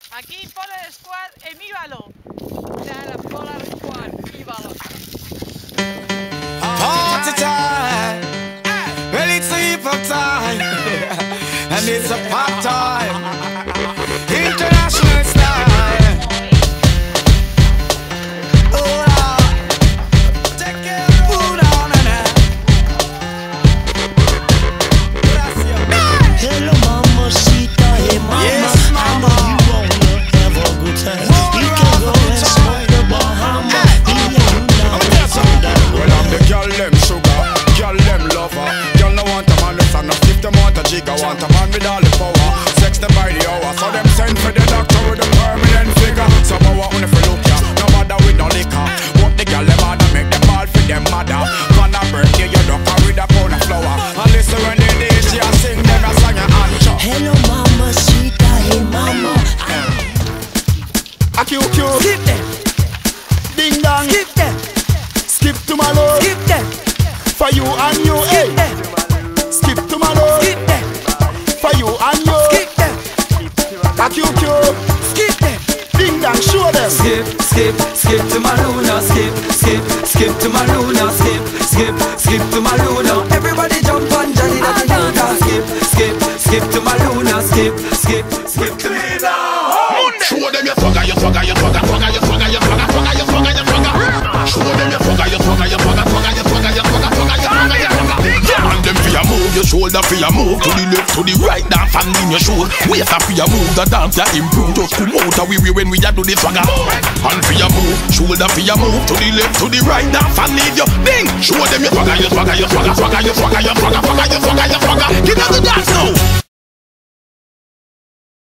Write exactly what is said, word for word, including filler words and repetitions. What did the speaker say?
Aquí Polar Squad en Ivalo. Täällä Polar Squad Ivalossa. Party time, well it's a hip hop time, and it's a pop time, international style. Oh Lord, take care of food on and Hello mamacita, hey mama, Yes, mama. I know you wanna have a good time. We can go and smoke the Bahamas. well, I'm the girl them sugar, girl them lover. Girl no want a man less than a fifth, them want a jigger. Want a man with all the power, sex them by the hour. So them send for the doctor with a permanent figure. Some I want if you look ya, no matter with no liquor. What the girl them mother make them all for them mother. On a birthday you duck her with a pound of flour. And listen when the D J sing them a song and answer. Hello mamacita, hey mama. A Q Q, Skip them, ding dong, skip them, skip to my love. skip them, For you and you, hey. skip them, Skip to my love. skip them, For you and you. skip them, A Q Q, skip them. ding dong, show them. Skip, skip, skip to my Luna, skip, skip, skip to my Luna, skip, skip, skip to my Luna. Everybody jump on Johnny that you know. Skip, skip, skip to my Luna, skip, skip, skip to my Luna. Show them your swagger, your swagger, your swagger, swagger, your swagger, your swagger, swagger, your swagger, your swagger. Show them your swagger, your swagger, your swagger, swagger, your swagger, your swagger, swagger, your swagger, your swagger. And them for your move, your shoulder for your move to the left, to the right, dance and in your shoes. Waist up for your move, the dance ya improve. Just come out of we way when we a do the swagger. And for your move, shoulder for your move to the left, to the right, dance and in your ding. Show them your swagger, your swagger, your swagger, swagger, your swagger, your swagger, swagger, your swagger, your swagger. Give us the dance now.